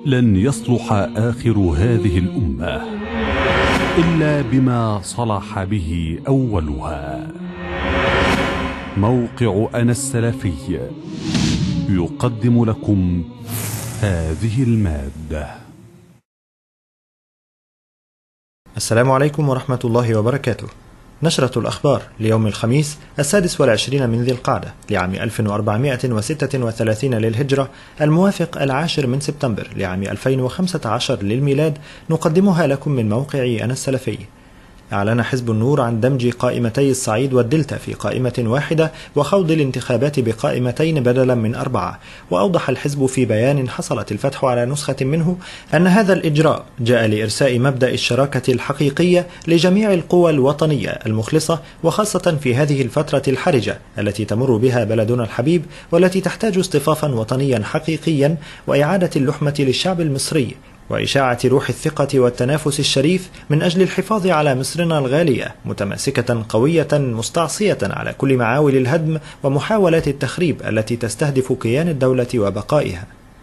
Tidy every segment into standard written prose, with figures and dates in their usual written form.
لن يصلح آخر هذه الأمة إلا بما صلح به أولها. موقع أنا السلفي يقدم لكم هذه المادة. السلام عليكم ورحمة الله وبركاته. نشرة الأخبار ليوم الخميس 26 من ذي القعدة لعام 1436 للهجرة، الموافق 10 من سبتمبر لعام 2015 للميلاد، نقدمها لكم من موقع أنا السلفي. أعلن حزب النور عن دمج قائمتي الصعيد والدلتا في قائمة واحدة وخوض الانتخابات بقائمتين بدلا من 4، وأوضح الحزب في بيان حصلت الفتح على نسخة منه أن هذا الإجراء جاء لإرساء مبدأ الشراكة الحقيقية لجميع القوى الوطنية المخلصة، وخاصة في هذه الفترة الحرجة التي تمر بها بلدنا الحبيب، والتي تحتاج اصطفافا وطنيا حقيقيا وإعادة اللحمة للشعب المصري وإشاعة روح الثقة والتنافس الشريف من أجل الحفاظ على مصرنا الغالية، متماسكة قوية مستعصية على كل معاول الهدم ومحاولات التخريب التي تستهدف كيان الدولة وبقائها.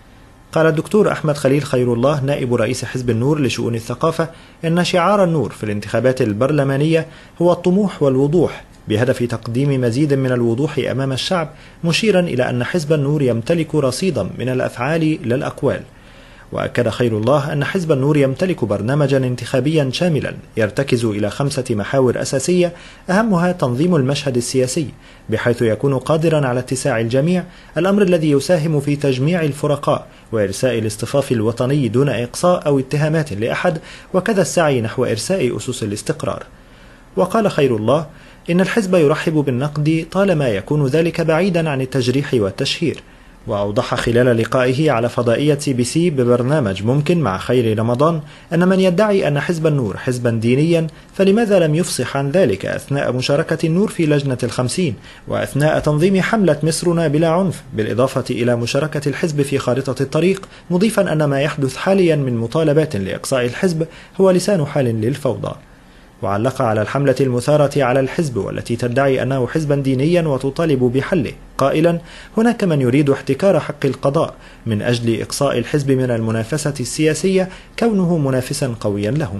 قال الدكتور أحمد خليل خير الله نائب رئيس حزب النور لشؤون الثقافة إن شعار النور في الانتخابات البرلمانية هو الطموح والوضوح، بهدف تقديم مزيد من الوضوح أمام الشعب، مشيرا إلى أن حزب النور يمتلك رصيدا من الأفعال لا الأقوال. وأكد خير الله أن حزب النور يمتلك برنامجا انتخابيا شاملا يرتكز إلى 5 محاور أساسية، أهمها تنظيم المشهد السياسي بحيث يكون قادرا على اتساع الجميع، الأمر الذي يساهم في تجميع الفرقاء وإرساء الاصطفاف الوطني دون إقصاء أو اتهامات لأحد، وكذا السعي نحو إرساء أسس الاستقرار. وقال خير الله إن الحزب يرحب بالنقد طالما يكون ذلك بعيدا عن التجريح والتشهير. وأوضح خلال لقائه على فضائية BBC ببرنامج ممكن مع خير رمضان أن من يدعي أن حزب النور حزبا دينيا فلماذا لم يفصح عن ذلك أثناء مشاركة النور في لجنة ال50 وأثناء تنظيم حملة مصرنا بلا عنف، بالإضافة إلى مشاركة الحزب في خارطة الطريق، مضيفا أن ما يحدث حاليا من مطالبات لإقصاء الحزب هو لسان حال للفوضى. وعلق على الحملة المثارة على الحزب والتي تدعي أنه حزبا دينيا وتطالب بحله، قائلا هناك من يريد احتكار حق القضاء من أجل إقصاء الحزب من المنافسة السياسية كونه منافسا قويا لهم.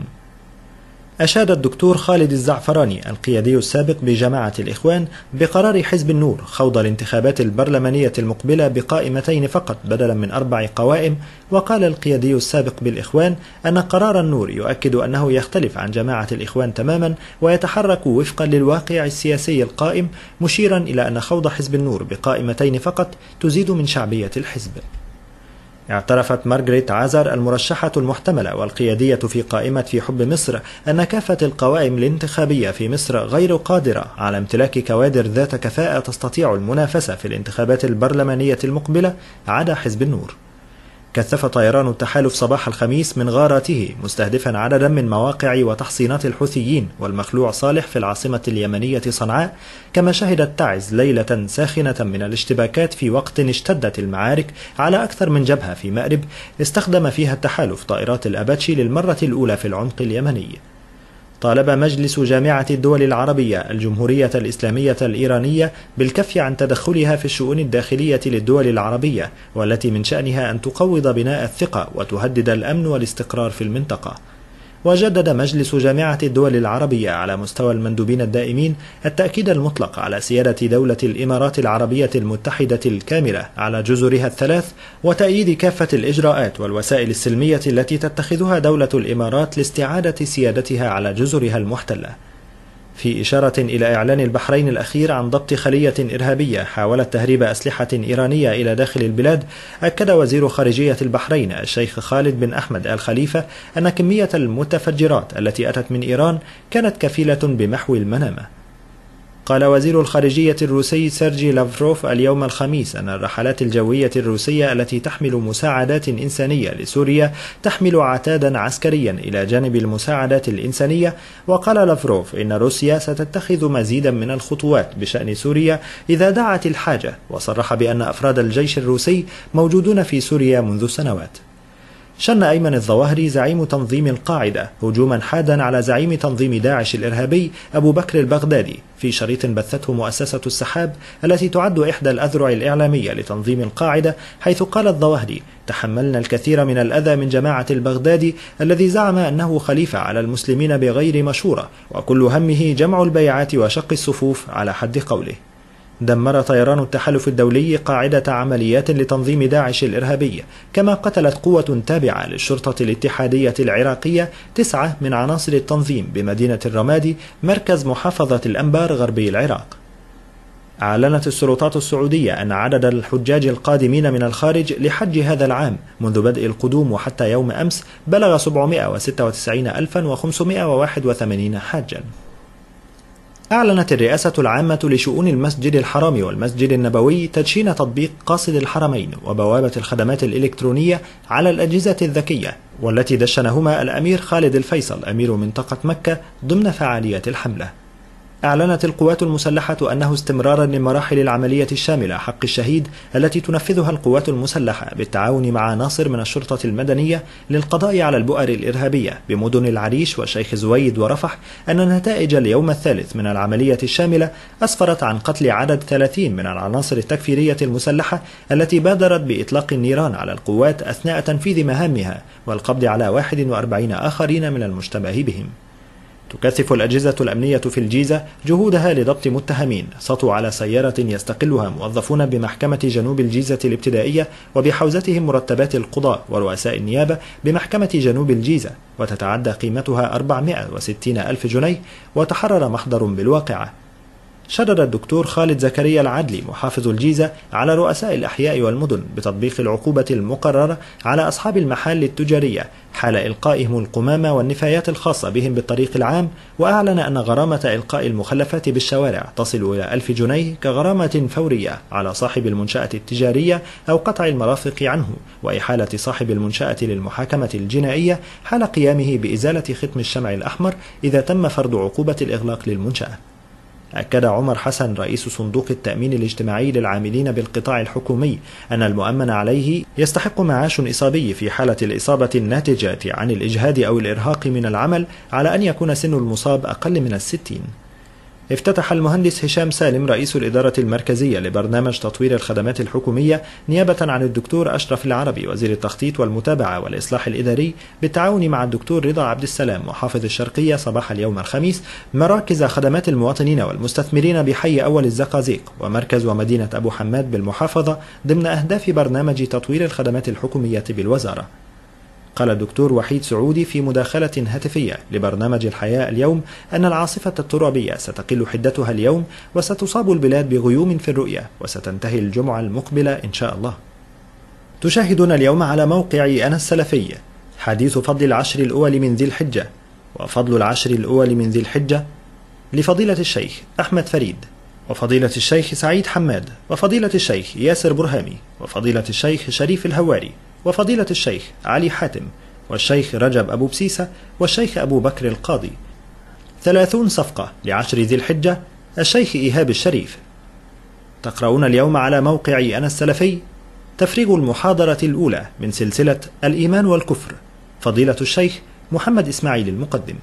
أشاد الدكتور خالد الزعفراني القيادي السابق بجماعة الإخوان بقرار حزب النور خوض الانتخابات البرلمانية المقبلة بقائمتين فقط بدلا من 4 قوائم. وقال القيادي السابق بالإخوان أن قرار النور يؤكد أنه يختلف عن جماعة الإخوان تماما ويتحرك وفقا للواقع السياسي القائم، مشيرا إلى أن خوض حزب النور بقائمتين فقط تزيد من شعبية الحزب. اعترفت مارغريت عازر المرشحة المحتملة والقيادية في قائمة في حب مصر أن كافة القوائم الانتخابية في مصر غير قادرة على امتلاك كوادر ذات كفاءة تستطيع المنافسة في الانتخابات البرلمانية المقبلة عدا حزب النور. كثف طيران التحالف صباح الخميس من غاراته مستهدفا عددا من مواقع وتحصينات الحوثيين والمخلوع صالح في العاصمة اليمنية صنعاء، كما شهدت تعز ليلة ساخنة من الاشتباكات في وقت اشتدت المعارك على أكثر من جبهة في مأرب استخدم فيها التحالف طائرات الأباتشي للمرة الأولى في العمق اليمني. طالب مجلس جامعة الدول العربية الجمهورية الإسلامية الإيرانية بالكف عن تدخلها في الشؤون الداخلية للدول العربية، والتي من شأنها أن تقوض بناء الثقة وتهدد الأمن والاستقرار في المنطقة. وجدد مجلس جامعة الدول العربية على مستوى المندوبين الدائمين التأكيد المطلق على سيادة دولة الإمارات العربية المتحدة الكاملة على جزرها الثلاث، وتأييد كافة الإجراءات والوسائل السلمية التي تتخذها دولة الإمارات لاستعادة سيادتها على جزرها المحتلة. في إشارة إلى إعلان البحرين الأخير عن ضبط خلية إرهابية حاولت تهريب أسلحة إيرانية إلى داخل البلاد، أكد وزير خارجية البحرين الشيخ خالد بن أحمد آل خليفة أن كمية المتفجرات التي أتت من إيران كانت كفيلة بمحو المنامة. قال وزير الخارجية الروسي سيرجي لافروف اليوم الخميس أن الرحلات الجوية الروسية التي تحمل مساعدات إنسانية لسوريا تحمل عتادا عسكريا إلى جانب المساعدات الإنسانية. وقال لافروف إن روسيا ستتخذ مزيدا من الخطوات بشأن سوريا إذا دعت الحاجة، وصرح بأن أفراد الجيش الروسي موجودون في سوريا منذ سنوات. شن أيمن الظواهري زعيم تنظيم القاعدة هجوما حادا على زعيم تنظيم داعش الإرهابي أبو بكر البغدادي في شريط بثته مؤسسة السحاب التي تعد إحدى الأذرع الإعلامية لتنظيم القاعدة، حيث قال الظواهري: تحملنا الكثير من الأذى من جماعة البغدادي الذي زعم أنه خليفة على المسلمين بغير مشورة، وكل همه جمع البيعات وشق الصفوف على حد قوله. دمر طيران التحالف الدولي قاعدة عمليات لتنظيم داعش الإرهابي، كما قتلت قوة تابعة للشرطة الاتحادية العراقية 9 من عناصر التنظيم بمدينة الرمادي مركز محافظة الأنبار غربي العراق. أعلنت السلطات السعودية أن عدد الحجاج القادمين من الخارج لحج هذا العام منذ بدء القدوم وحتى يوم أمس بلغ 796,581 حاجا. أعلنت الرئاسة العامة لشؤون المسجد الحرام والمسجد النبوي تدشين تطبيق قاصد الحرمين وبوابة الخدمات الإلكترونية على الأجهزة الذكية، والتي دشنهما الأمير خالد الفيصل أمير منطقة مكة ضمن فعاليات الحملة. أعلنت القوات المسلحة أنه استمرارا لمراحل العملية الشاملة حق الشهيد التي تنفذها القوات المسلحة بالتعاون مع عناصر من الشرطة المدنية للقضاء على البؤر الإرهابية بمدن العريش وشيخ زويد ورفح، أن نتائج اليوم الثالث من العملية الشاملة أسفرت عن قتل عدد 30 من العناصر التكفيرية المسلحة التي بادرت بإطلاق النيران على القوات أثناء تنفيذ مهامها، والقبض على 41 آخرين من المشتبه بهم. تكثف الأجهزة الأمنية في الجيزة جهودها لضبط متهمين سطوا على سيارة يستقلها موظفون بمحكمة جنوب الجيزة الابتدائية وبحوزتهم مرتبات القضاء ورؤساء النيابة بمحكمة جنوب الجيزة، وتتعدى قيمتها 460 ألف جنيه، وتحرر محضر بالواقعة. شدد الدكتور خالد زكريا العدلي محافظ الجيزة على رؤساء الأحياء والمدن بتطبيق العقوبة المقررة على أصحاب المحال التجارية حال إلقائهم القمامة والنفايات الخاصة بهم بالطريق العام، وأعلن أن غرامة إلقاء المخلفات بالشوارع تصل إلى 1000 جنيه كغرامة فورية على صاحب المنشأة التجارية أو قطع المرافق عنه، وإحالة صاحب المنشأة للمحاكمة الجنائية حال قيامه بإزالة ختم الشمع الأحمر إذا تم فرض عقوبة الإغلاق للمنشأة. أكد عمر حسن رئيس صندوق التأمين الاجتماعي للعاملين بالقطاع الحكومي أن المؤمن عليه يستحق معاش إصابي في حالة الإصابة الناتجة عن الإجهاد أو الإرهاق من العمل على أن يكون سن المصاب أقل من 60. افتتح المهندس هشام سالم رئيس الإدارة المركزية لبرنامج تطوير الخدمات الحكومية نيابة عن الدكتور أشرف العربي وزير التخطيط والمتابعة والإصلاح الإداري بالتعاون مع الدكتور رضا عبد السلام محافظ الشرقية صباح اليوم الخميس مراكز خدمات المواطنين والمستثمرين بحي أول الزقازيق ومركز ومدينة أبو حماد بالمحافظة ضمن أهداف برنامج تطوير الخدمات الحكومية بالوزارة. قال الدكتور وحيد سعودي في مداخلة هاتفية لبرنامج الحياة اليوم أن العاصفة الترابية ستقل حدتها اليوم وستصاب البلاد بغيوم في الرؤية وستنتهي الجمعة المقبلة إن شاء الله. تشاهدون اليوم على موقع أنا السلفي حديث فضل العشر الأول من ذي الحجة، وفضل العشر الأول من ذي الحجة لفضيلة الشيخ أحمد فريد، وفضيلة الشيخ سعيد حماد، وفضيلة الشيخ ياسر برهامي، وفضيلة الشيخ شريف الهواري، وفضيلة الشيخ علي حاتم، والشيخ رجب أبو بسيسة، والشيخ أبو بكر القاضي. 30 صفقة لعشر ذي الحجة الشيخ إيهاب الشريف. تقرؤون اليوم على موقع أنا السلفي تفريغ المحاضرة الأولى من سلسلة الإيمان والكفر، فضيلة الشيخ محمد إسماعيل المقدم.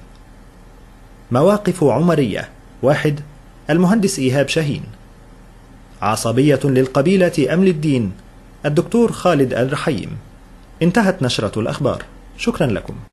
مواقف عمرية: 1. المهندس إيهاب شاهين. عصبية للقبيلة أم للدين؟ الدكتور خالد الرحيم. انتهت نشرة الأخبار. شكرا لكم.